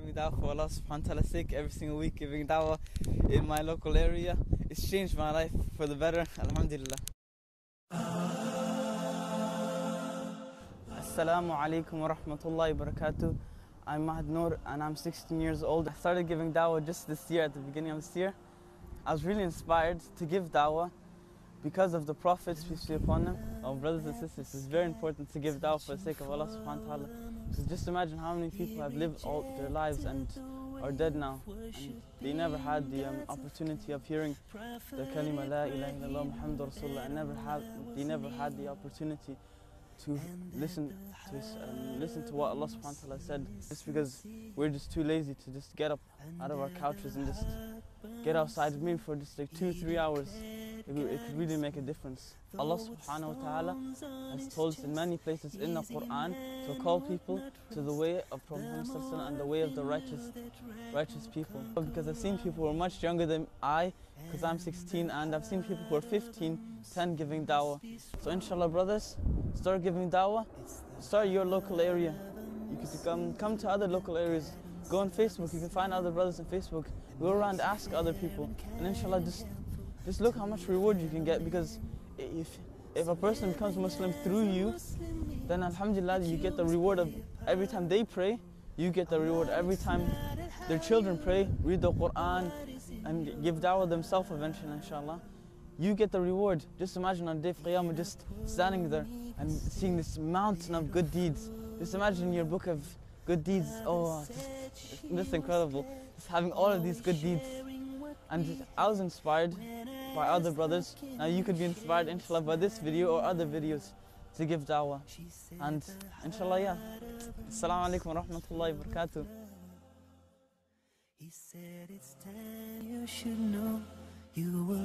giving da'wah for Allah subhanahu wa ta'ala's sake every single week, giving da'wah in my local area. It's changed my life for the better, alhamdulillah. Assalamu alaikum wa rahmatullahi wa barakatuh. I'm Mahd Noor and I'm 16 years old. I started giving da'wah just this year, at the beginning of this year. I was really inspired to give da'wah because of the Prophets, peace be upon them. Our brothers and sisters, it's very important to give da'wah for the sake of Allah subhanahu wa ta'ala. Because just imagine how many people have lived all their lives and are dead now. And they never had the opportunity of hearing the kalima La ilaha illallah Muhammadur Rasulullah, and they never had the opportunity to listen to what Allah subhanahu wa ta'ala said, just because we're just too lazy to just get up out of our couches and just get outside maybe for just like 2-3 hours. It could really make a difference. Allah subhanahu wa ta'ala has told us in many places in the Quran to call people to the way of Prophet Muhammad and the way of the righteous people. Because I've seen people who are much younger than I, because I'm 16, and I've seen people who are 15, 10 giving da'wah. So inshallah brothers, start giving da'wah, start your local area. You could come to other local areas, go on Facebook, you can find other brothers on Facebook, go around, ask other people, and inshallah just look how much reward you can get, because if a person becomes Muslim through you, then alhamdulillah you get the reward of every time they pray, you get the reward every time their children pray, read the Quran and give da'wah themselves eventually, inshallah. You get the reward. Just imagine on day of Qiyamah just standing there and seeing this mountain of good deeds. Just imagine your book of good deeds. Oh, just incredible. Just having all of these good deeds. And I was inspired by other brothers. Now you could be inspired inshallah by this video or other videos to give da'wah. And inshallah, yeah. Assalamu alaikum wa rahmatullahi wa barakatuh. He said it's time you should know you were